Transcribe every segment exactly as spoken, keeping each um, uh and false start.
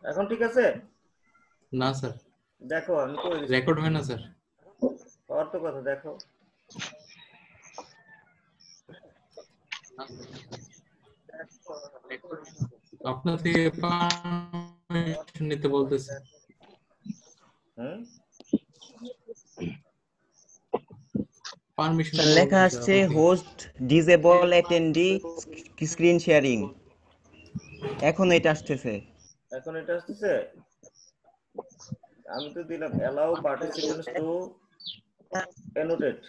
এখন ঠিক আছে? না স্যার, দেখো আমি করে দিচ্ছি। রেকর্ড হয় না স্যার। হওয়ার তো কথা, দেখো। আপনার থেকে পারমিশন নিতে বলতেছে। হুম পারমিশন স্যার নিতে লেখা বলতেছে আসছে আপনার থেকে। Host disable attendee screen sharing. এখন এটা আসতেছে। এখন এটা আসতেছে। আমি তো দিলাম allow participants to annotate.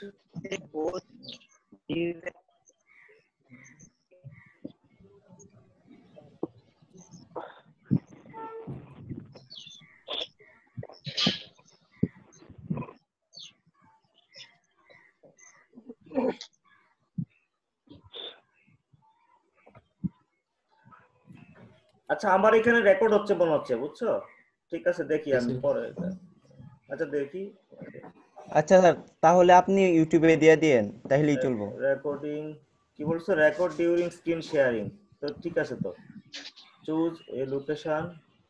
আচ্ছা, আমার এখানে রেকর্ড হচ্ছে মনে হচ্ছে, বুঝছো? ঠিক আছে, দেখি আমি পরে এটা। আচ্ছা দেখি। আচ্ছা স্যার, তাহলে আপনি ইউটিউবে দিয়ে দিয়েন, তাহলেই চলবো। রেকর্ডিং কি বলছো? Record during screen sharing. তো ঠিক আছে, তো চুজ এ লোকেশন।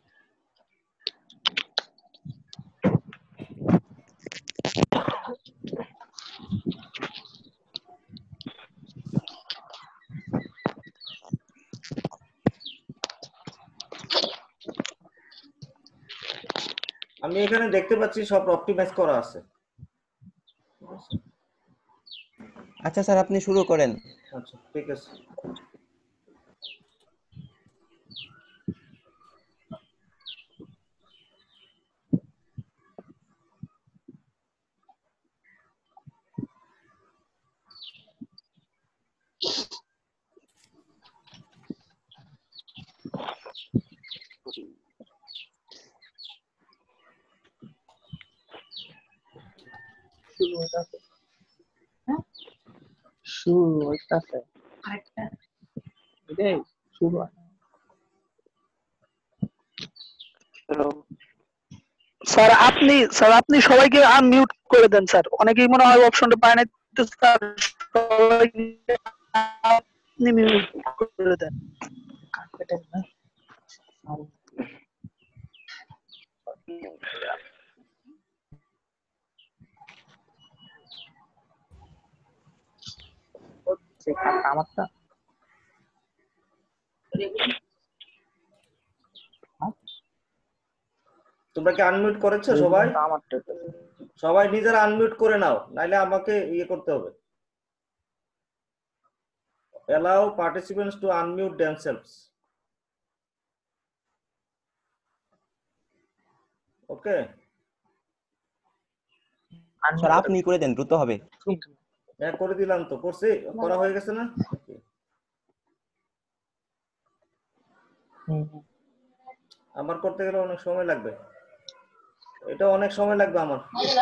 আমি এখানে দেখতে পাচ্ছি সব অপটিমাইজ করা আছে। আচ্ছা স্যার, আপনি শুরু করেন। আচ্ছা ঠিক আছে। শুরু হইতাছে। হ্যাঁ শুরু হইতাছে। আরেকটা এটাই শুরু হয়। হ্যালো স্যার, আপনি স্যার আপনি সবাইকে আনমিউট করে দেন স্যার। অনেকেই মনে হয় অপশনটা পায় না, তো স্যার সবাইকে আপনি মিউট করে দেন। কাটেন না। হচ্ছে কাটা আমারটা। তোমরা কি আনমিউট করেছো সবাই? সবাই নিজেরা আনমিউট করে নাও, নাইলে আমাকে ইয়ে করতে হবে। allow participants to unmute themselves. Okay, sir আপনি করে দেন, দ্রুত হবে। হ্যাঁ করে দিলাম তো, করছি, করা হয়ে গেছে না? আমার করতে গেলে অনেক সময় লাগবে, এটা অনেক সময় লাগবে আমার।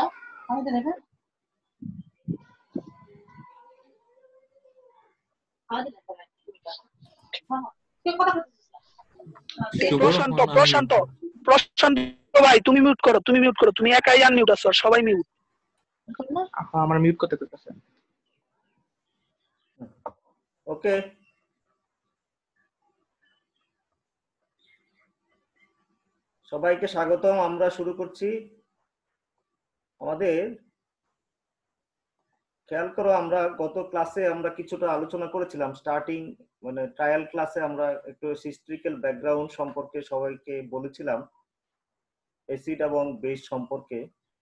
প্রশান্ত প্রশান্ত প্রশান্ত ভাই, তুমি মিউট করো, তুমি মিউট করো, তুমি একাই আনমিউট আছো, সবাই মিউট। আমার মিউট করতে করতেছে। ওকে, সবাইকে স্বাগতম। আমরা শুরু করছি আমাদের। খেয়াল করো, আমরা গত ক্লাসে আমরা কিছুটা আলোচনা করেছিলাম। স্টার্টিং মানে ট্রায়াল ক্লাসে আমরা একটু হিস্ট্রিক্যাল ব্যাকগ্রাউন্ড সম্পর্কে সবাইকে বলেছিলাম, অ্যাসিড এবং বেস সম্পর্কে।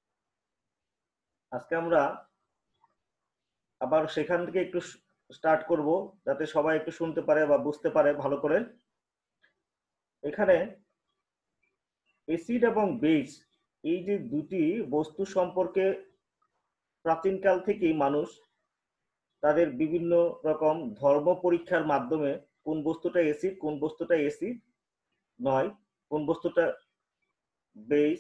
আজকে আমরা আবার সেখান থেকে একটু স্টার্ট করব, যাতে সবাই একটু শুনতে পারে বা বুঝতে পারে ভালো করে। এখানে অ্যাসিড এবং বেস, এই যে দুটি বস্তু সম্পর্কে প্রাচীনকাল থেকেই মানুষ তাদের বিভিন্ন রকম ধর্ম পরীক্ষার মাধ্যমে কোন বস্তুটা অ্যাসিড, কোন বস্তুটা অ্যাসিড নয়, কোন বস্তুটা বেস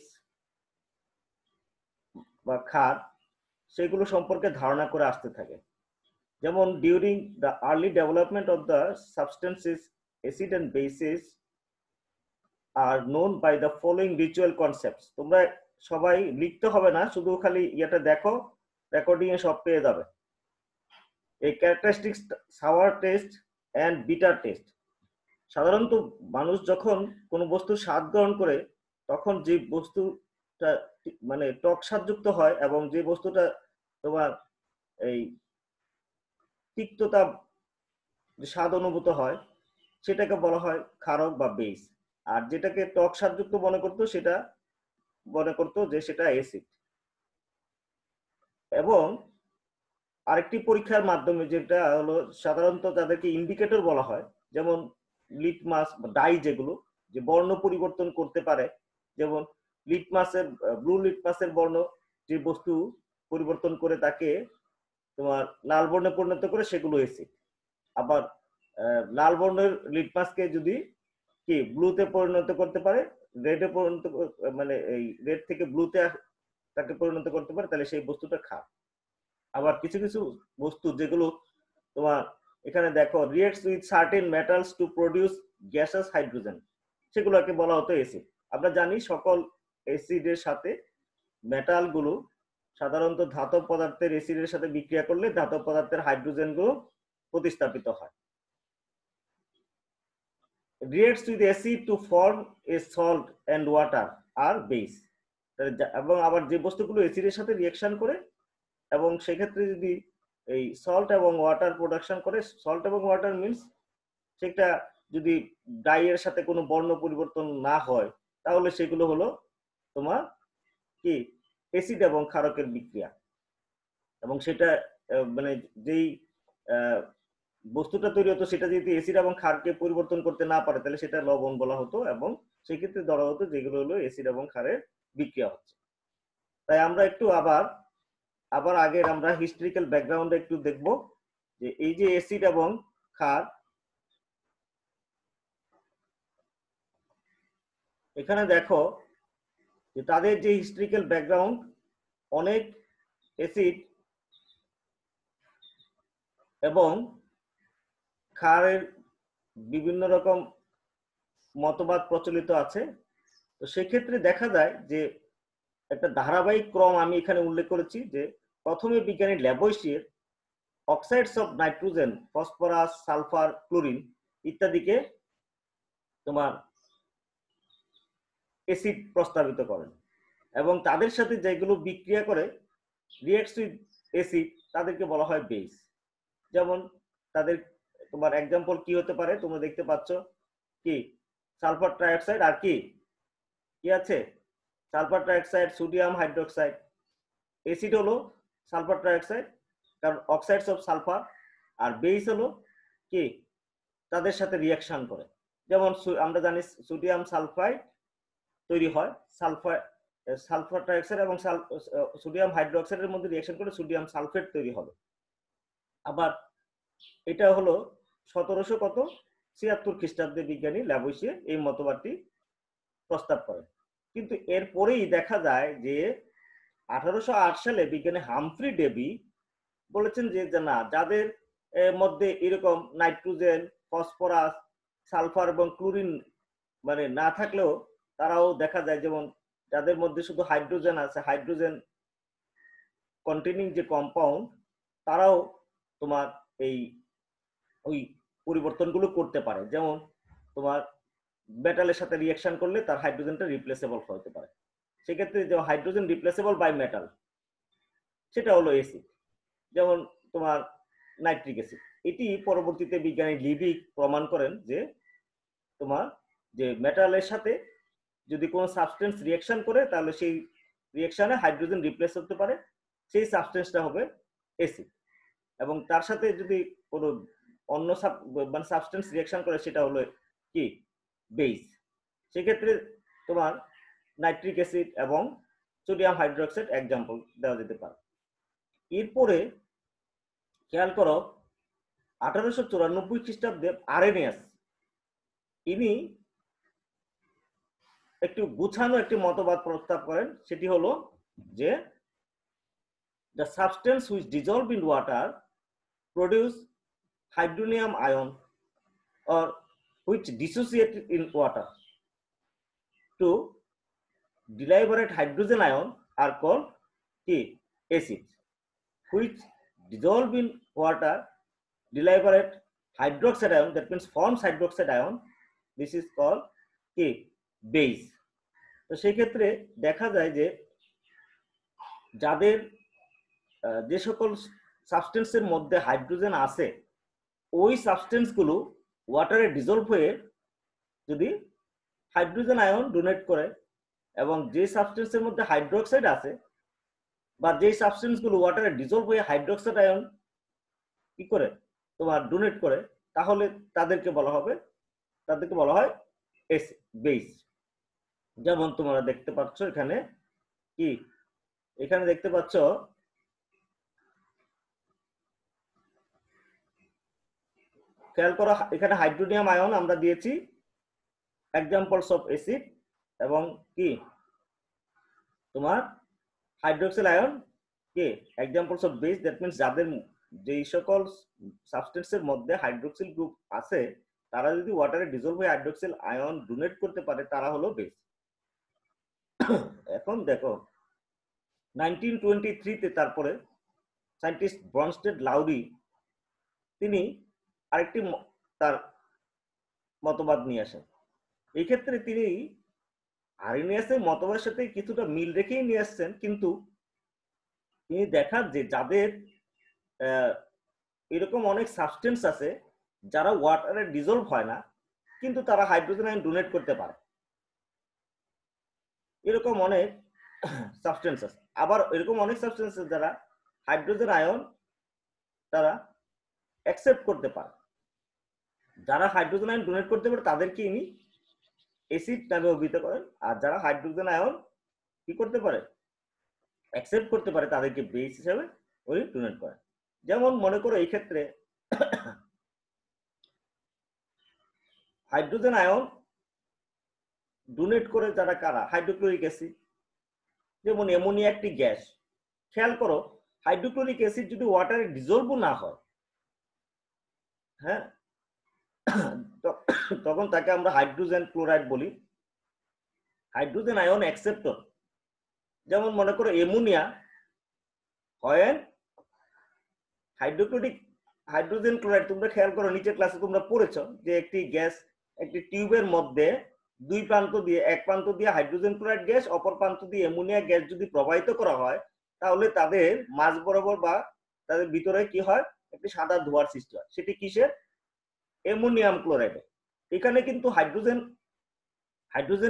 বা ক্ষার, সেগুলো সম্পর্কে ধারণা করে আসতে থাকে। যেমন during the early development of the substances acid and bases are known by the following ritual concepts. তোমরা সবাই লিখতে হবে না, শুধু খালি ইয়েটা দেখো, রেকর্ডিং এ সব পেয়ে যাবে। এই characteristics sour taste and bitter taste, সাধারণত মানুষ যখন কোনো বস্তুর স্বাদ গ্রহণ করে তখন যে বস্তুটা মানে টক স্বাদযুক্ত হয় এবং যে বস্তুটা তোমার এই তিক্ততা স্বাদ অনুভূত হয় সেটাকে বলা হয় ক্ষারক বা বেস। আর যেটাকে টক স্বাদযুক্ত মনে করতো সেটা মনে করতো যে সেটা অ্যাসিড। এবং আরেকটি পরীক্ষার মাধ্যমে যেটা হলো সাধারণত তাদেরকে ইন্ডিকেটর বলা হয়, যেমন লিটমাস বা ডাই যেগুলো যে বর্ণ পরিবর্তন করতে পারে, যেমন লিটমাসের ব্লু লিটমাসের বর্ণ যে বস্তু পরিবর্তন করে তাকে তোমার লাল বর্ণে পরিণত করে সেগুলো অ্যাসিড। আবার লাল বর্ণের লিটমাসকে যদি কি ব্লুতে পরিণত করতে পারে, রেডে পরিণত মানে এই রেড থেকে ব্লুতে তাকে পরিণত করতে পারে, তাহলে সেই বস্তুটা ক্ষার। আবার কিছু কিছু বস্তু যেগুলো তোমার এখানে দেখো reacts with certain metals to produce gases hydrogen, সেগুলোকে বলা হতো অ্যাসিড। আমরা জানি সকল অ্যাসিডের সাথে মেটাল গুলো সাধারণত ধাতব পদার্থের অ্যাসিডের সাথে বিক্রিয়া করলে ধাতব পদার্থের হাইড্রোজেন গুলো প্রতিস্থাপিত হয়। Reacts with acid to form a salt and water আর বেস। এবং আবার যে বস্তুগুলো অ্যাসিডের সাথে রিঅ্যাকশন করে এবং সেক্ষেত্রে যদি এই সল্ট এবং ওয়াটার প্রোডাকশন করে, সল্ট এবং ওয়াটার মিনস সেটা যদি ডাইয়ের সাথে কোনো বর্ণ পরিবর্তন না হয় তাহলে সেগুলো হলো তোমার কি অ্যাসিড এবং ক্ষারকের বিক্রিয়া। এবং সেটা মানে যেই বস্তুটা তৈরি হতো সেটা যদি অ্যাসিড এবং ক্ষারকে পরিবর্তন করতে না পারে তাহলে সেটা লবণ বলা হতো, এবং সেক্ষেত্রে ধরা হতো যেগুলো হলো অ্যাসিড এবং ক্ষারের বিক্রিয়া হচ্ছে। তাই আমরা একটু আবার আবার আগের আমরা হিস্ট্রিক্যাল ব্যাকগ্রাউন্ডে একটু দেখব যে এই যে অ্যাসিড এবং ক্ষার, এখানে দেখো যে তাদের যে হিস্ট্রিক্যাল ব্যাকগ্রাউন্ড, অনেক অ্যাসিড এবং ক্ষারের বিভিন্ন রকম মতবাদ প্রচলিত আছে। তো সেক্ষেত্রে দেখা যায় যে একটা ধারাবাহিক ক্রম আমি এখানে উল্লেখ করেছি যে প্রথমে বিজ্ঞানী Lavoisier oxides of nitrogen, phosphorus, sulphur, chlorine ইত্যাদিকে তোমার অ্যাসিড প্রস্তাবিত করেন এবং তাদের সাথে যেগুলো বিক্রিয়া করে রিঅ্যাক্টস উইথ অ্যাসিড তাদেরকে বলা হয় বেস। যেমন তাদের তোমার এক্সাম্পল কি হতে পারে, তোমরা দেখতে পাচ্ছ কি সালফার ট্রাইঅক্সাইড আর কি কি আছে sulphur trioxide, sodium hydroxide. Acid হলো সালফার ট্রাইঅক্সাইড কারণ অক্সাইডস অফ সালফার, আর বেস হলো কি তাদের সাথে রিঅ্যাকশন করে। যেমন আমরা জানি সোডিয়াম সালফাইড তৈরি হয়, সালফার সালফার ট্রাইঅক্সাইড এবং সোডিয়াম হাইড্রোক্সাইডের মধ্যে রিঅ্যাকশন করে সোডিয়াম সালফেট তৈরি হবে। আবার এটা হলো সতেরোশো কত ছিয়াত্তর খ্রিস্টাব্দে বিজ্ঞানী ল্যাভোইসিয়ে এই মতবাদটি প্রস্তাব করেন। কিন্তু এরপরেই দেখা যায় যে আঠারোশো আট সালে বিজ্ঞানী হামফ্রি ডেভি বলেছেন যে না, যাদের মধ্যে এরকম নাইট্রোজেন, ফসফরাস, সালফার এবং ক্লোরিন মানে না থাকলেও তারাও দেখা যায়, যেমন যাদের মধ্যে শুধু হাইড্রোজেন আছে, হাইড্রোজেন কন্টেনিং যে কম্পাউন্ড, তারাও তোমার এই ওই পরিবর্তনগুলো করতে পারে। যেমন তোমার মেটালের সাথে রিঅ্যাকশন করলে তার হাইড্রোজেনটা রিপ্লেসেবল হতে পারে, সেক্ষেত্রে যে হাইড্রোজেন রিপ্লেসেবল বাই মেটাল সেটা হলো অ্যাসিড। যেমন তোমার নাইট্রিক অ্যাসিড, এটি পরবর্তীতে বিজ্ঞানী লিভিক প্রমাণ করেন যে তোমার যে মেটালের সাথে যদি কোনো সাবস্টেন্স রিঅ্যাকশন করে তাহলে সেই রিঅ্যাকশনে হাইড্রোজেন রিপ্লেস হতে পারে, সেই সাবস্টেন্সটা হবে অ্যাসিড। এবং তার সাথে যদি কোনো অন্য মানে সাবস্টেন্স রিঅ্যাকশন করে সেটা হলো কি বেস। সেক্ষেত্রে তোমার নাইট্রিক অ্যাসিড এবং সোডিয়াম হাইড্রোক্সাইড এক্সাম্পল দেওয়া যেতে পারে। এরপরে খেয়াল করো আঠারোশো চুরানব্বই খ্রিস্টাব্দে আরেনিয়াস ইনি একটু গুছানো একটি মতবাদ প্রস্তাব করেন, সেটি হলো যে the substance which dissolve in water produce hydronium ion or which dissociate in water to deliberate hydrogen ion are called কি acids, which dissolve in water deliberate hydroxide ion, that means forms hydroxide ion, this is call কি base. তো সেই ক্ষেত্রে দেখা যায় যে যাদের যে সকল সাবস্টেন্সের মধ্যে হাইড্রোজেন আছে ওই সাবস্টেন্সগুলো ওয়াটারে ডিজলভ হয়ে যদি হাইড্রোজেন আয়ন ডোনেট করে, এবং যে সাবস্টেন্সের মধ্যে হাইড্রোক্সাইড আছে বা যে সাবস্টেন্সগুলো ওয়াটারে ডিজলভ হয়ে হাইড্রোক্সাইড আয়ন কি করে তোমার ডোনেট করে, তাহলে তাদেরকে বলা হবে তাদেরকে বলা হয় বেস। যেমন তোমরা দেখতে পাচ্ছ এখানে কি এখানে দেখতে পাচ্ছ খেয়াল করো, এখানে হাইড্রোনিয়াম আয়ন আমরা দিয়েছি এক্সাম্পলস অফ অ্যাসিড, এবং কি তোমার হাইড্রোক্সিল আয়ন কি examples of base. That means যাদের যেই সকল সাবস্টেন্সের মধ্যে হাইড্রোক্সিল গ্রুপ আছে তারা যদি ওয়াটারে ডিজলভ হয়ে হাইড্রোক্সিল আয়ন ডোনেট করতে পারে তারা হলো বেস। এখন দেখো নাইনটিন টোয়েন্টি থ্রিতে তারপরে সায়েন্টিস্ট ব্রনস্টেড লাউরি তিনি আরেকটি তার মতবাদ নিয়ে আসেন। এই ক্ষেত্রে তিনি আর্হেনিয়াসের মতবাদের সাথে কিছুটা মিল রেখেই নিয়ে আসছেন, কিন্তু তিনি দেখান যে যাদের এরকম অনেক সাবস্টেন্স আছে যারা ওয়াটারে ডিজলভ হয় না কিন্তু তারা হাইড্রোজেন আয়ন ডোনেট করতে পারে, এরকম অনেক সাবস্টেন্স আছে। আবার এরকম অনেক সাবস্টেন্স আছে যারা হাইড্রোজেন আয়ন তারা অ্যাকসেপ্ট করতে পারে। যারা হাইড্রোজেন আয়ন ডোনেট করতে পারে তাদেরকে ইনি অ্যাসিড নামে অভিহিত করেন, আর যারা হাইড্রোজেন আয়ন কি করতে পারে অ্যাকসেপ্ট করতে পারে তাদেরকে বেস হিসেবে উনি ডোনেট করেন। যেমন মনে করো এই ক্ষেত্রে হাইড্রোজেন আয়ন ডোনেট করে যারা কারা হাইড্রোক্লোরিক অ্যাসিড, যেমন অ্যামোনিয়া একটি গ্যাস। খেয়াল করো হাইড্রোক্লোরিক অ্যাসিড যদি ওয়াটারে ডিজলভ না হয়, হ্যাঁ, তখন তাকে আমরা হাইড্রোজেন ক্লোরাইড বলি, হাইড্রোজেন আয়ন অ্যাকসেপ্টর। যেমন মনে করো অ্যামোনিয়া হয় হাইড্রোক্লোরিক হাইড্রোজেন ক্লোরাইড। তোমরা খেয়াল করো নিচের ক্লাসে তোমরা পড়েছো যে একটি গ্যাস একটি টিউবের মধ্যে দুই প্রান্ত দিয়ে এক প্রান্ত দিয়ে হাইড্রোজেন ক্লোরাইড গ্যাস, অপর প্রান্ত দিয়ে অ্যামোনিয়া গ্যাস যদি প্রবাহিত করা হয় তাহলে তাদের মাঝ বরাবর বা তাদের ভিতরে কি হয় একটি সাদা ধোঁয়ার সৃষ্টি হয়। সেটি কিসের? Ammonium chloride. এখানে কিন্তু হাইড্রোজেন হাইড্রোজেন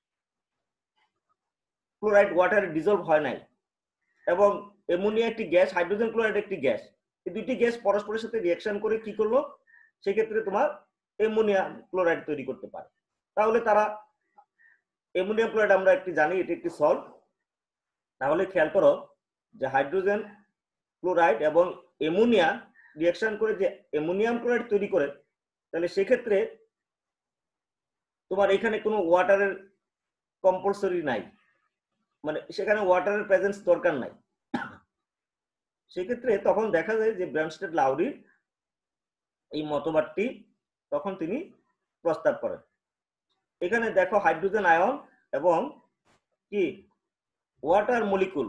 ক্লোরাইড ওয়াটারে ডিজলভ হয় নাই, এবং অ্যামোনিয়া একটি গ্যাস, হাইড্রোজেন ক্লোরাইড একটি গ্যাস। এই দুইটি গ্যাস পরস্পরের সাথে রিঅ্যাকশন করে কি করলো, সেক্ষেত্রে তোমার অ্যামোনিয়াম ক্লোরাইড তৈরি করতে পারে। তাহলে তারা অ্যামোনিয়াম ক্লোরাইড আমরা একটি জানি এটি একটি সল্ট। তাহলে খেয়াল করো যে হাইড্রোজেন ক্লোরাইড এবং অ্যামোনিয়া রিঅ্যাকশন করে যে অ্যামোনিয়াম ক্লোরাইড তৈরি করে, তাহলে সেক্ষেত্রে তোমার এখানে কোনো ওয়াটারের কম্পালসরি নাই, মানে সেখানে ওয়াটারের প্রেজেন্স দরকার নাই। সেক্ষেত্রে তখন দেখা যায় যে ব্রনস্টেড লাউরির এই মতবাদটি তখন তিনি প্রস্তাব করেন। এখানে দেখো হাইড্রোজেন আয়ন এবং কি water molecule,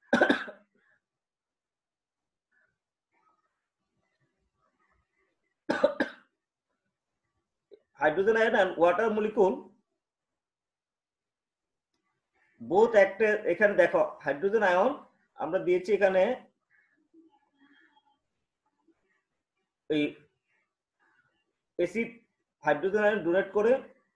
hydrogen ion and water molecule both একটা। এখানে দেখো হাইড্রোজেন আয়ন আমরা দিয়েছি এখানে এই অ্যাসিড হাইড্রোজেন আয়ন ডোনেট করে,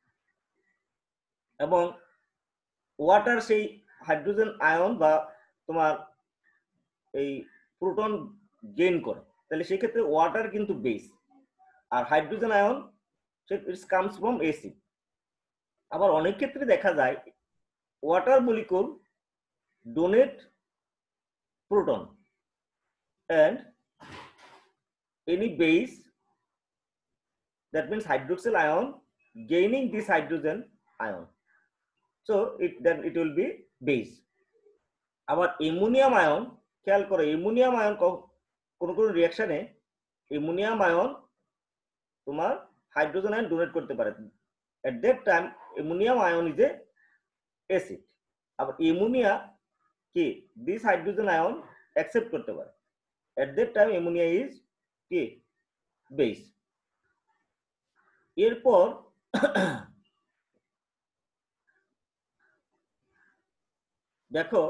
এবং ওয়াটার সেই হাইড্রোজেন আয়ন বা তোমার এই প্রোটন গেইন করে। তাহলে সেই ক্ষেত্রে ওয়াটার কিন্তু বেস, আর hydrogen ion it's comes from acid. আবার অনেক ক্ষেত্রে দেখা যায় water molecule donate proton and any base, that means hydroxyl ion gaining this hydrogen ion, so it then it will be base. আবার অ্যামোনিয়াম আয়ন খেয়াল করো, ammonium ion কোন কোন রিঅ্যাকশনে অ্যামোনিয়াম আয়ন তোমার হাইড্রোজেন আয়ন ডোনেট করতে পারে। at that time ammonium ion is a acid, আবার অ্যামোনিয়া কি দিস হাইড্রোজেন আয়ন অ্যাকসেপ্ট করতে পারে। at that time ammonia is কি বেস। এরপর দেখো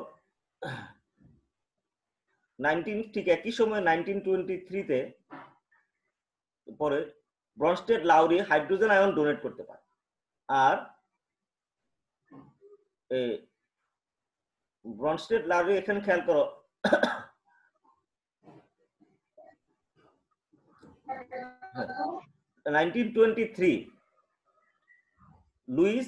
নাইনটিন ঠিক একই সময় নাইনটিন টোয়েন্টি থ্রিতে পরে Bronsted Lowry hydrogen ion donate করতে পারে। আর ব্রনস্টেড লাউরি এখানে খেয়াল করো নাইনটিন টোয়েন্টি থ্রি লুইস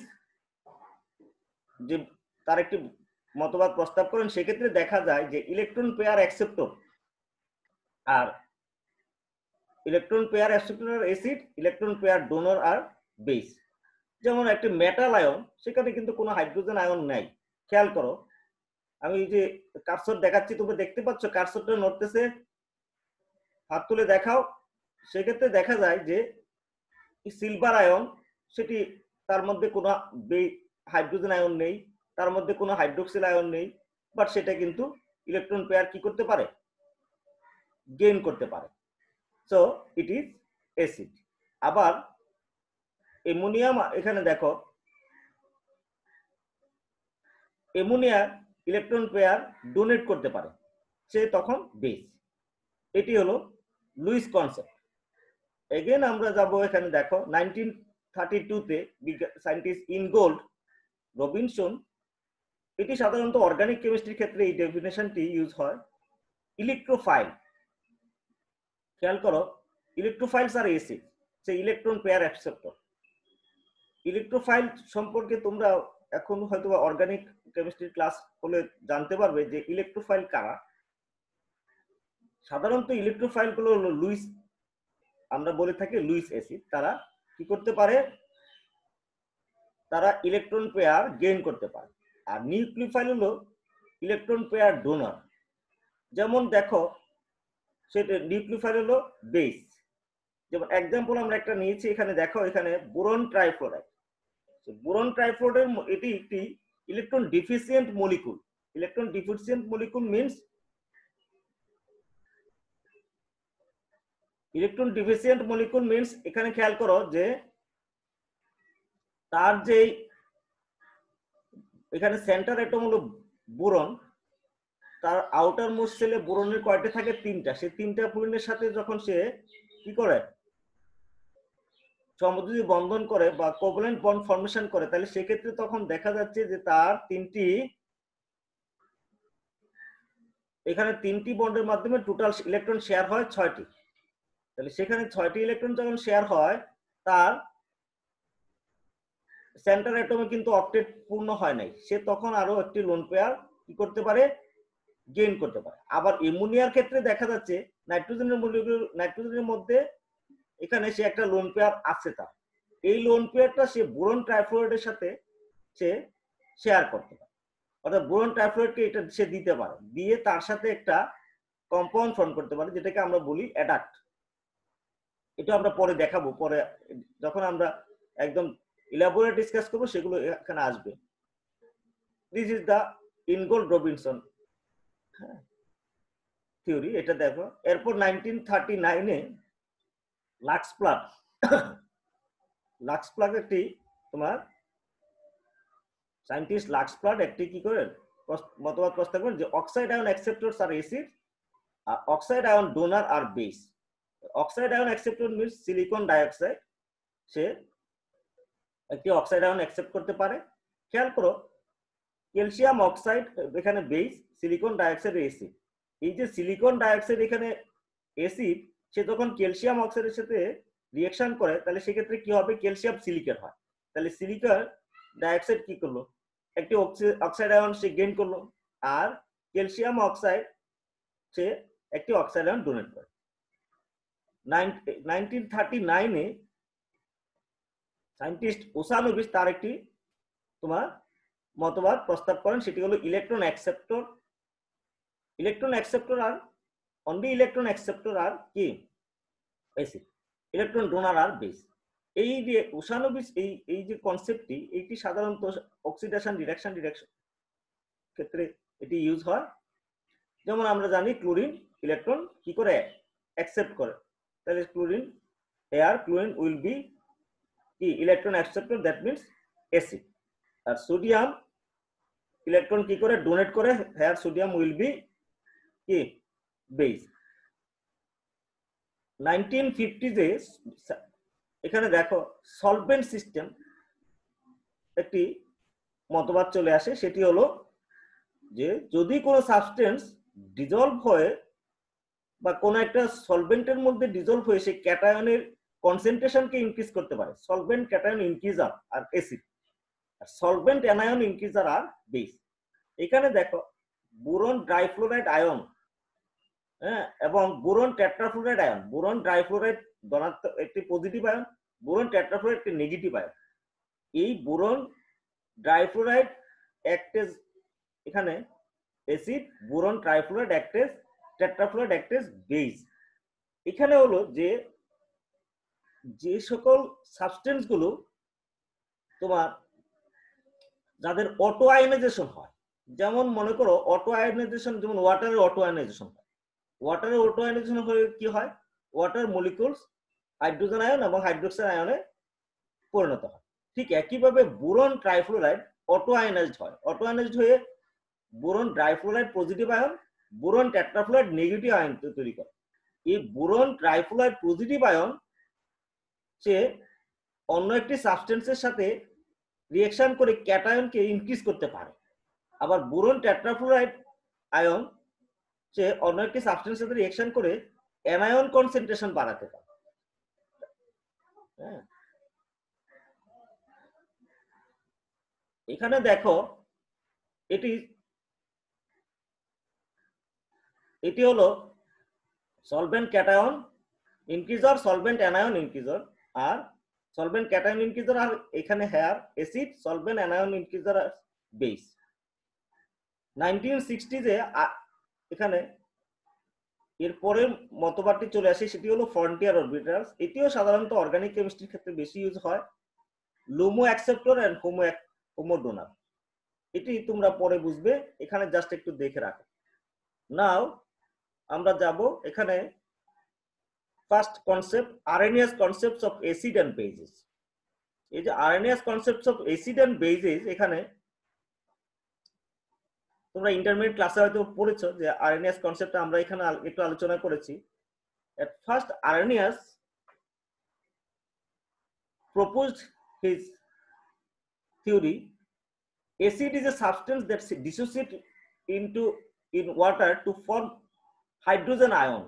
যে তার একটি মতবাদ প্রস্তাব করেন, সেক্ষেত্রে দেখা যায় যে ইলেকট্রন পেয়ার অ্যাকসেপ্টর আর electron pair acceptor acid, electron pair donor আর বেস। যেমন একটি মেটাল আয়ন, সেখানে কিন্তু কোনো হাইড্রোজেন আয়ন নাই। খেয়াল করো, আমি যে কার্সর দেখাচ্ছি, তুমি দেখতে পাচ্ছ কার্সরটা নড়তেছে, হাত তুলে দেখাও। সেক্ষেত্রে দেখা যায় যে সিলভার আয়ন, সেটি তার মধ্যে কোনো হাইড্রোজেন আয়ন নেই, তার মধ্যে কোনো হাইড্রোক্সিল আয়ন নেই, বাট সেটা কিন্তু ইলেকট্রন পেয়ার কি করতে পারে, গেইন করতে পারে। So it is acid. আবার অ্যামোনিয়াম, এখানে দেখো অ্যামোনিয়া ইলেকট্রন পেয়ার ডোনেট করতে পারে, সে তখন বেস। এটি হলো লুইস কনসেপ্ট। এগেন আমরা যাব, এখানে দেখো নাইনটিন থার্টি টু তে সায়েন্টিস্ট ইনগোল্ড রবিনসন, এটি সাধারণত অর্গানিক কেমিস্ট্রির ক্ষেত্রে এই ডেফিনেশনটি ইউজ হয়। ইলেকট্রোফাইল, খেয়াল করো ইলেকট্রোফাইলস আর এসিড, সে ইলেকট্রন পেয়ার অ্যাকসেপ্টর। ইলেকট্রোফাইল সম্পর্কে তোমরা এখন হয়তো অর্গানিক কেমিস্ট্রির ক্লাস হলে জানতে পারবে যে ইলেকট্রোফাইল কারা। সাধারণত ইলেকট্রোফাইল গুলো হলো লুইস, আমরা বলে থাকি লুইস অ্যাসিড। তারা কি করতে পারে, তারা ইলেকট্রন পেয়ার গেইন করতে পারে। আর নিউক্লিওফাইল হলো ইলেকট্রন পেয়ার ডোনার। যেমন দেখো সেটা নিউক্লিওফাইল হলো বেস। যেমন এক্সাম্পল আমরা একটা নিয়েছি, এখানে দেখো, এখানে বোরন ট্রাইফ্লোরাইড। বোরন ট্রাইফ্লোরাইড এটি একটি electron deficient molecule. Electron deficient molecule means electron deficient molecule means এখানে খেয়াল করো যে তার যে এখানে সেন্টার অ্যাটম হলো বোরন, তার আউটার মোস্ট সেলে বোরনের কয়টা থাকে, তিনটা। সেই তিনটা পয়েন্টের সাথে যখন সে কি করে, সমযোজী বন্ধন করে বা কোভ্যালেন্ট বন্ড ফর্মেশন করে, তাহলে সেক্ষেত্রে তখন দেখা যাচ্ছে যে তার তিনটি, এখানে তিনটি বন্ডের মাধ্যমে টোটাল ইলেকট্রন শেয়ার হয় ছয়টি। তাহলে সেখানে ছয়টি ইলেকট্রন যখন শেয়ার হয়, তার সেন্টার অ্যাটমে কিন্তু অক্টেট পূর্ণ হয় নাই, সে তখন আরো একটি লোন পেয়ার কি করতে পারে, গেইন করতে পারে। আবার অ্যামোনিয়ার ক্ষেত্রে দেখা যাচ্ছে নাইট্রোজেনের মলিকিউল, নাইট্রোজেনের মধ্যে এখানে সে একটা লোন পেয়ার আছে, তার এই লোন পেয়ারটা সে বোরন ট্রাইফ্লোরাইডের সাথে সে শেয়ার করতে পারে, অর্থাৎ বোরন ট্রাইফ্লোরাইডকে এটা সে দিতে পারে, দিয়ে তার সাথে একটা কম্পাউন্ড ফর্ম করতে পারে, যেটাকে আমরা বলি অ্যাডাক্ট। এটা আমরা পরে দেখাবো, পরে যখন আমরা একদম ইলাবোরেট ডিসকাস করবো সেগুলো এখানে আসবে। This is the Ingold Robinson theory, এটা দেখো। এরপর নাইনটিন থার্টি নাইনে লাক্স প্লাগ, লাক্স প্লাগ একটি তোমার সায়েন্টিস্ট লাক্স প্লাগ একটি কি করেন মতবাদ প্রস্তাব করেন যে অক্সাইড আয়ন অ্যাকসেপ্টরস আর এসিড আর অক্সাইড আয়ন ডোনার আর base. Oxide ion acceptor means silicon dioxide, সে একটি অক্সাইড আয়ন অ্যাকসেপ্ট করতে পারে। খেয়াল করো ক্যালসিয়াম অক্সাইড এখানে বেস, সিলিকন ডাইঅক্সাইড এসিড। এই যে সিলিকন ডাইঅক্সাইড এখানে এসিড, সে যখন ক্যালসিয়াম অক্সাইডের সাথে রিঅ্যাকশন করে, তাহলে সেক্ষেত্রে কি হবে, ক্যালসিয়াম সিলিকেট হয়। তাহলে সিলিকন ডাইঅক্সাইড কি করলো, একটি অক্সাইড আয়ন সে গেইন করলো, আর ক্যালসিয়াম অক্সাইড সে একটি অক্সাইড আয়ন ডোনেট করে। নাইনটিন থার্টি নাইনে সায়েন্টিস্ট ওসানোভিচ তার একটি তোমার মতবাদ প্রস্তাব করেন, সেটি হলো ইলেকট্রন অ্যাকসেপ্টর। ইলেকট্রন অ্যাকসেপ্টর আর অনলি ইলেকট্রন অ্যাকসেপ্টর আর কি এসিড, ইলেকট্রন ডোনার আর বেস। এই যে ওসানোভিচ এই এই যে কনসেপ্টটি, এইটি সাধারণত অক্সিডেশন রিডাকশন ডিরেকশন ক্ষেত্রে এটি ইউজ হয়। যেমন আমরা জানি ক্লোরিন ইলেকট্রন কি করে অ্যাকসেপ্ট করে, তাহলে chlorine here chlorine will be কি electron acceptor, that means acid. আর সোডিয়াম ইলেকট্রন কি করে ডোনেট করে, হেয়ার সোডিয়াম উইল বি কি বেস। নাইনটিন ফিফটিজে এখানে দেখো সলভেন্ট সিস্টেম একটি মতবাদ চলে আসে, সেটি হলো যে যদি কোনো সাবস্টেন্স ডিজলভ হয়ে বা কোনো একটা সলভেন্টের মধ্যে ডিজলভ হয়ে সে ক্যাটায়নের কনসেন্ট্রেশনকে ইনক্রিজ করতে পারে, সলভেন্ট ক্যাটায়ন ইনক্রিজার আর অ্যাসিড, আর সলভেন্ট অ্যানায়ন ইনক্রিজার আর বেস। এখানে দেখো বোরন ডাইফ্লোরাইড আয়ন, হ্যাঁ, এবং boron tetrafluoride ion, boron difluoride ধনাত্মক একটি পজিটিভ আয়ন, বোরন টেট্রাফ্লোরাইড একটি নেগেটিভ আয়ন। এই বোরন ডাইফ্লোরাইড অ্যাক্টেজ এখানে acid, boron trifluoride acts, tetrafluoride acts base. এখানে হলো যে যে সকল সাবস্টেন্স গুলো তোমার যাদের অটো আয়নাইজেশন হয়, যেমন মনে করো অটো আয়নাইজেশন, যেমন ওয়াটারের অটো আয়নাইজেশন হয়, ওয়াটারের অটো আয়নাইজেশন হলে কি হয়, ওয়াটার মলিকুলস হাইড্রোজেন আয়ন এবং হাইড্রোক্সাইড আয়নে পরিণত হয়। ঠিক একইভাবে বোরন ট্রাইফ্লোরাইড অটো আয়নাইজড হয়, অটো আয়নাইজড হয়ে boron difluoride positive ion, boron tetrafluoride negative ion তৈরি করে। এই বোরন ট্রাইফ্লোরাইড পজিটিভ আয়ন সে অন্য একটি সাবস্টেন্সের সাথে রিঅ্যাকশন করে ক্যাটায়নকে ইনক্রিজ করতে পারে, আবার বোরন টেট্রাফ্লোরাইড আয়ন সে অন্য একটি সাবস্টেন্সের সাথে রিঅ্যাকশন করে অ্যানায়ন কনসেন্ট্রেশন বাড়াতে পারে। হ্যাঁ, এখানে দেখো এটি এটি হলো solvent cation increaser, solvent anion increaser, আর সলভেন্ট ক্যাটায়ন ইনক্রিজার, আর এখানে here acid, solvent anion increaser আর বেস। নাইনটিন সিক্সটিজে এখানে এর পরের মতবাদটি চলে আসে, সেটি হলো ফ্রন্টিয়ার অরবিটালস। এটিও সাধারণত অর্গানিক কেমিস্ট্রির ক্ষেত্রে বেশি ইউজ হয়, LUMO acceptor and HOMO HOMO donor. এটি তোমরা পরে বুঝবে, এখানে জাস্ট একটু দেখে রাখো। নাও আমরা যাব এখানে first concept, Arrhenius concepts of acid and bases. এই যে Arrhenius concepts of acid and bases, এখানে তোমরা ইন্টারমিডিয়েট ক্লাসে হয়তো পড়েছো যে আরএনএস কনসেপ্টটা আমরা এখানে একটু আলোচনা করেছি। At first Arrhenius proposed his theory. Acid is a substance that dissociates into in water to form hydrogen ion.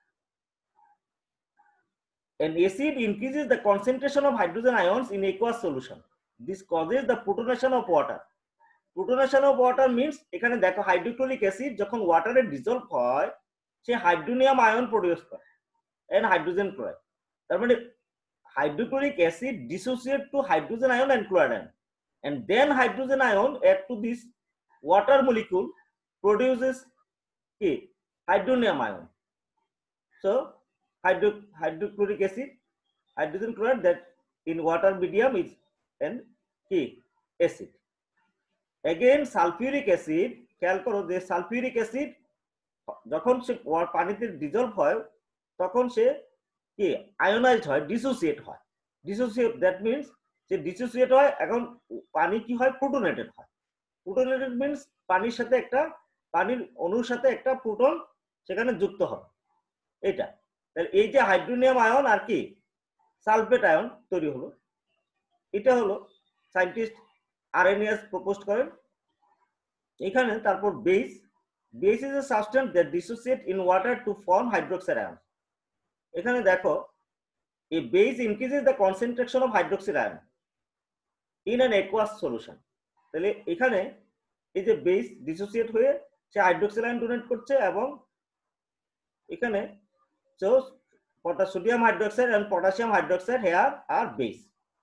An acid increases the concentration of hydrogen ions in aqueous solution. This causes the protonation of water. Protonation of water means এখানে দেখো hydrochloric acid যখন ওয়াটারে dissolve হয় সে hydronium ion produce করে and hydrogen chloride. তার মানে hydrochloric acid dissociate to hydrogen ion and chloride ion, and then hydrogen ion add to this water molecule produces okay, hydronium ion. So hydro hydrochloric acid, hydrogen chloride that in water medium is an okay, acid. Again sulfuric acid, খেয়াল করো যে sulphuric acid যখন সে পানিতে dissolved হয় তখন সে কি ionised হয়, dissociate হয়। ডিসোসিয়েট দ্যাট মিন্স সে ডিসোসিয়েট হয়, এখন পানি কি হয়, প্রোটোনেটেড হয়। প্রোটোনেটেড মিন্স পানির সাথে একটা পানির অণুর সাথে একটা প্রোটন সেখানে যুক্ত হয়। এটা তাহলে এই যে হাইড্রোনিয়াম আয়ন আর কি সালফেট আয়ন তৈরি হলো, এটা হলো সায়েন্টিস্ট আরএনএস প্রপোজ করেন। এখানে তারপর base, base is a substance that dissociate in water to form hydroxide ion. এখানে দেখো এই base increases the concentration of hydroxide ion in an aqueous solution. তাহলে এখানে এই যে বেস ডিসোসিয়েট হয়ে সে হাইড্রোক্সাইড আয়ন ডোনেট করছে, এবং এখানে sodium hydroxide and potassium hydroxide here আর বেস।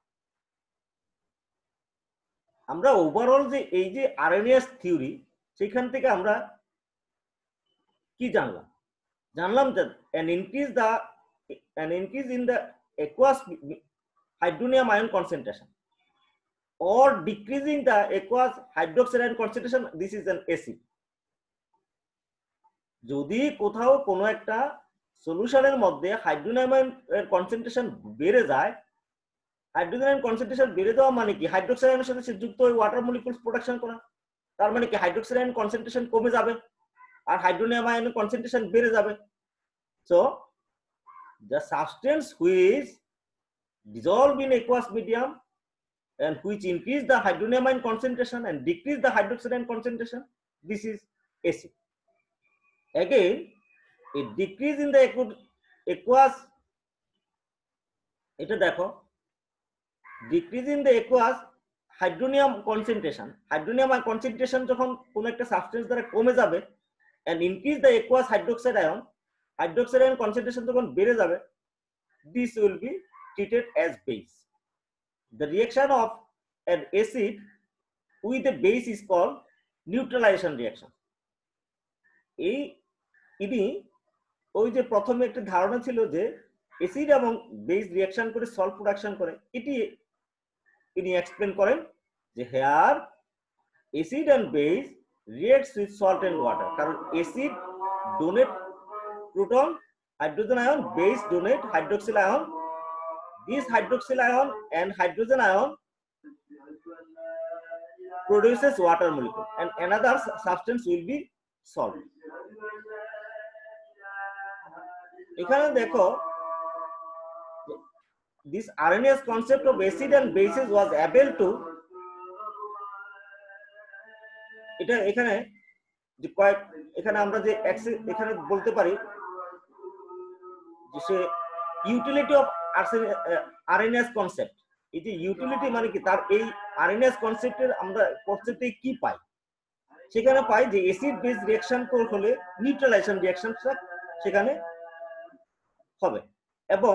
আমরা ওভারঅল যে এই যে আরএনএস থিওরি, সেখান থেকে আমরা কি জানলাম? জানলাম যে an increase the an increase in the aqueous hydronium ion concentration or decreasing the aqueous hydroxide ion concentration, this is an acid. যদি কোথাও কোনো একটা সলিউশনের মধ্যে হাইড্রোনিয়াম আয়নের কনসেন্ট্রেশন বেড়ে যায়, হাইড্রোজেন আয়ন কনসেন্ট্রেশন বেড়ে যাওয়া মানে কি হাইড্রোক্সাইড আয়নের সাথে যুক্ত হয়ে ওয়াটার মলিকিউলস প্রোডাকশন করা, তার মানে কি হাইড্রোক্সাইড আয়ন কনসেন্ট্রেশন কমে যাবে আর হাইড্রোনিয়াম আয়নের কনসেন্ট্রেশন বেড়ে যাবে। So the substance which dissolve in aqueous medium and which increase the hydronium ion concentration and decrease the hydroxide ion concentration, this is acid. Again, a decrease in the aqueous, এটা দেখো, decrease in the aqueous hydronium concentration, hydronium ion concentration যখন কোন একটা substance দ্বারা কমে যাবে and increase the aqueous hydroxide ion, hydroxide ion concentration যখন বেড়ে যাবে, this will be treated as base. The reaction of an acid with a base is called neutralization reaction. এই ইনি ওই যে প্রথমে একটা ধারণা ছিল যে অ্যাসিড এবং বেস রিঅ্যাকশন করে সল্ট প্রোডাকশন করে, এটি ইনি এক্সপ্লেন করেন যে here acid and base reacts with salt and water, কারণ acid donate proton, hydrogen ion, base donate hydroxyl ion. This hydroxyl ion and hydrogen ion produces water molecule and another substance will be salt. এখানে দেখো, this Arrhenius concept of acid and bases was able to, এটা এখানে যে কয়েক এখানে আমরা যে এখানে বলতে পারি যে ইউটিলিটি অফ আরএনএস কনসেপ্ট, এই যে ইউটিলিটি মানে কি তার এই আরএনএস কনসেপ্টের আমরা কনসেপ্টে কি পাই, সেখানে পাই যে অ্যাসিড বেস রিঅ্যাকশন হলে নিউট্রালাইজেশন রিঅ্যাকশনটা সেখানে হবে এবং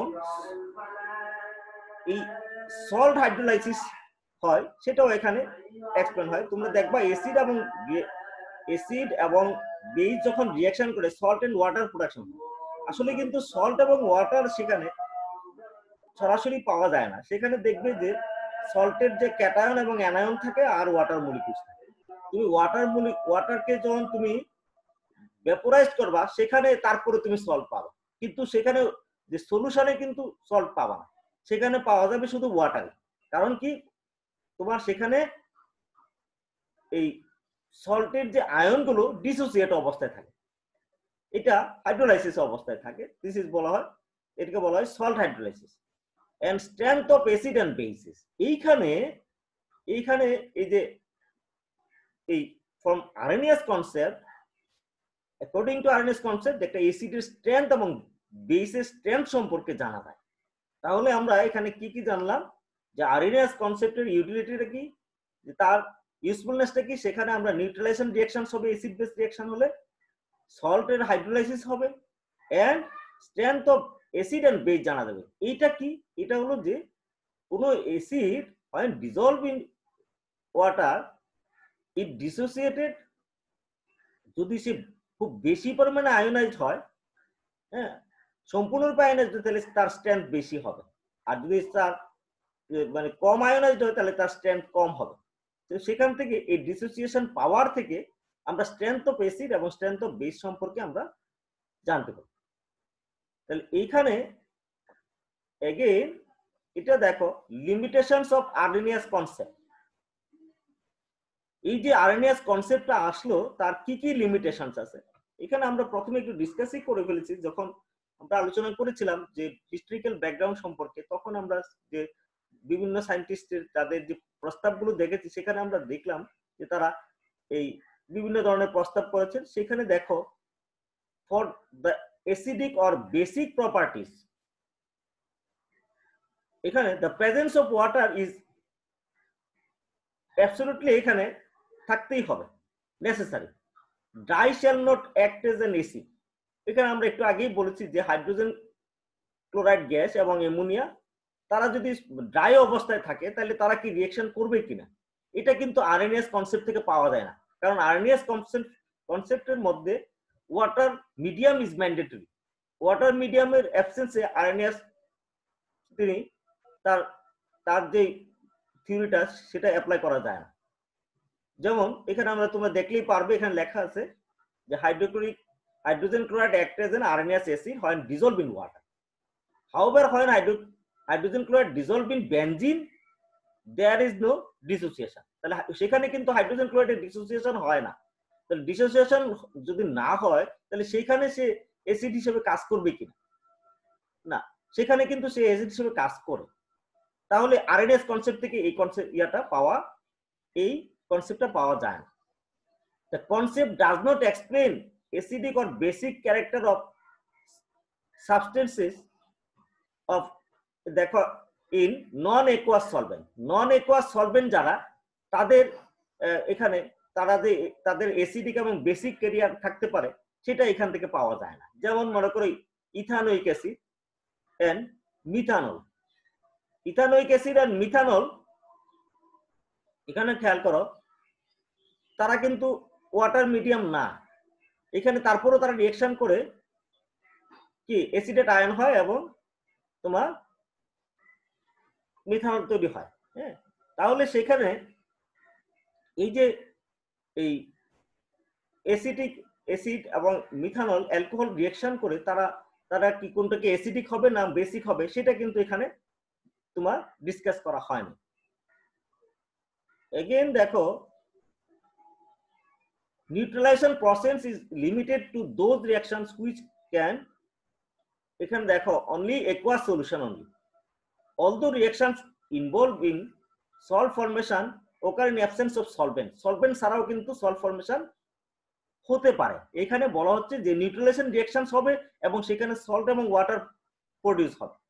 এই সল্ট হাইড্রোলাইসিস হয় সেটাও এখানে এক্সপ্লেন হয়। তোমরা দেখবা অ্যাসিড এবং অ্যাসিড এবং বেস যখন রিঅ্যাকশন করে সল্ট এন্ড ওয়াটার প্রোডাকশন, আসলে কিন্তু সল্ট এবং ওয়াটার সেখানে সরাসরি পাওয়া যায় না, সেখানে দেখবে যে সল্টের যে ক্যাটায়ন এবং অ্যানায়ন থাকে আর ওয়াটার মলিকিউলস থাকে। তুমি ওয়াটার মলি ওয়াটারকে যখন তুমি ভেপোরাইজ করবা সেখানে তারপরে তুমি সল্ট পাবা, কিন্তু সেখানে যে সলিউশনে কিন্তু সল্ট পাবা না, সেখানে পাওয়া যাবে শুধু ওয়াটার। কারণ কি তোমার সেখানে এই সল্টের যে আয়নগুলো ডিসোসিয়েট অবস্থায় থাকে, এটা হাইড্রোলাইসিস অবস্থায় থাকে, দিস ইজ বলা হয়, এটাকে বলা হয় salt hydrolysis. And strength of acid and bases, এইখানে এইখানে এই যে এই from Arrhenius concept, according to Arrhenius concept একটা অ্যাসিডের স্ট্রেংথ এবং বেসের স্ট্রেংথ সম্পর্কে জানা যায়। তাহলে আমরা এখানে কি কি জানলাম, যে আরএনএস কনসেপ্টের ইউটিলিটিটা কি, যে তার ইউজফুলনেসটা কি, সেখানে আমরা নিউট্রালাইজেশন রিঅ্যাকশন হবে, অ্যাসিড বেস রিঅ্যাকশন হলে সল্টের হাইড্রোলাইসিস হবে and strength of acid and base জানা যাবে। এইটা কি, এটা হলো যে কোনো acid when dissolved in water it dissociated, যদি সে খুব বেশি পরিমাণে আয়োনাইজড হয়, হ্যাঁ সম্পূর্ণরূপে আয়োনাইজড তাহলে তার স্ট্রেংথ বেশি হবে, আর যদি তার মানে কম আয়োনাইজড হয় তাহলে তার স্ট্রেংথ কম হবে। তো সেখান থেকে এই ডিসোসিয়েশন পাওয়ার থেকে আমরা স্ট্রেংথ অফ অ্যাসিড এবং স্ট্রেংথ অফ বেস সম্পর্কে আমরা জানতে পারি। তাহলে এইখানে এগেইন এটা দেখো লিমিটেশনস অফ আরএনএস কনসেপ্ট, এই যে আরএনএস কনসেপ্টটা আসলো তার কি কি লিমিটেশনস আছে, এখানে আমরা প্রথমে একটু ডিসকাসই করে ফেলেছি। যখন আমরা আলোচনা করেছিলাম যে হিস্ট্রিক্যাল ব্যাকগ্রাউন্ড সম্পর্কে, তখন আমরা যে বিভিন্ন সায়েন্টিস্টের তাদের যে প্রস্তাবগুলো দেখেছি সেখানে আমরা দেখলাম যে তারা এই বিভিন্ন ধরনের প্রস্তাব করেছেন। সেখানে দেখো for the acidic or basic properties, এখানে the presence of water is absolutely এখানে থাকতেই হবে, necessary. Dry shall not act as an acid, এখানে আমরা একটু আগেই বলেছি যে হাইড্রোজেন ক্লোরাইড গ্যাস এবং অ্যামোনিয়া তারা যদি ড্রাই অবস্থায় থাকে তাহলে তারা কি রিঅ্যাকশন করবে কিনা, এটা কিন্তু আরএনএস কনসেপ্ট থেকে পাওয়া যায় না। কারণ আরএনএস কনসেপ্ট কনসেপ্টের মধ্যে water medium is mandatory, water মিডিয়ামের অ্যাবসেন্সে আরএনএস তিনি তার তার যে থিওরিটা সেটা অ্যাপ্লাই করা যায় না। যেমন এখানে আমরা তোমরা দেখলেই পারবে, এখানে লেখা আছে যে hydrochloric hydrogen chloride act as an Arrhenius acid when dissolved in water. However, when hydro hydrogen chloride dissolve in benzene there is no dissociation. তাহলে সেখানে কিন্তু হাইড্রোজেন ক্লোরাইডের ডিসোসিয়েশন হয় না। তাহলে ডিসোসিয়েশন যদি না হয় তাহলে সেখানে সে অ্যাসিড হিসেবে কাজ করবে কিনা? না, সেখানে কিন্তু সে অ্যাসিড হিসেবে কাজ করে। তাহলে আরএনএস কনসেপ্ট থেকে এই কনসেপ্ট ইয়াটা পাওয়া এই কনসেপ্টটা পাওয়া যায় না। The concept does not explain acidic or basic character of substances of দেখো in non aqueous solvent. non aqueous solvent যারা তাদের এখানে তারা যে তাদের অ্যাসিডিক এবং বেসিক ক্যারিয়ার থাকতে পারে সেটা এখান থেকে পাওয়া যায় না। যেমন মনে করো ethanoic acid and methanol. Ethanoic acid and methanol এখানে খেয়াল করো তারা কিন্তু ওয়াটার মিডিয়াম না, এখানে তারপরেও তারা রিঅ্যাকশন করে কি অ্যাসিডেট আয়ন হয় এবং তোমার মিথানল তৈরি হয়। হ্যাঁ, তাহলে সেখানে এই যে এই অ্যাসিডিক অ্যাসিড এবং মিথানল অ্যালকোহল রিঅ্যাকশন করে তারা তারা কি কোনটাকে অ্যাসিডিক হবে না বেসিক হবে সেটা কিন্তু এখানে তোমার ডিসকাস করা হয়নি। এগেইন দেখো neutralization process is limited to those reactions which can এখানে দেখো only aqueous solution only. Although reactions involving salt formation occur in absence of solvent. solvent ছাড়াও কিন্তু salt formation হতে পারে। এখানে বলা হচ্ছে যে নিউট্রালাইজেশন রিঅ্যাকশনস হবে এবং সেখানে সল্ট এবং ওয়াটার প্রডিউস হবে।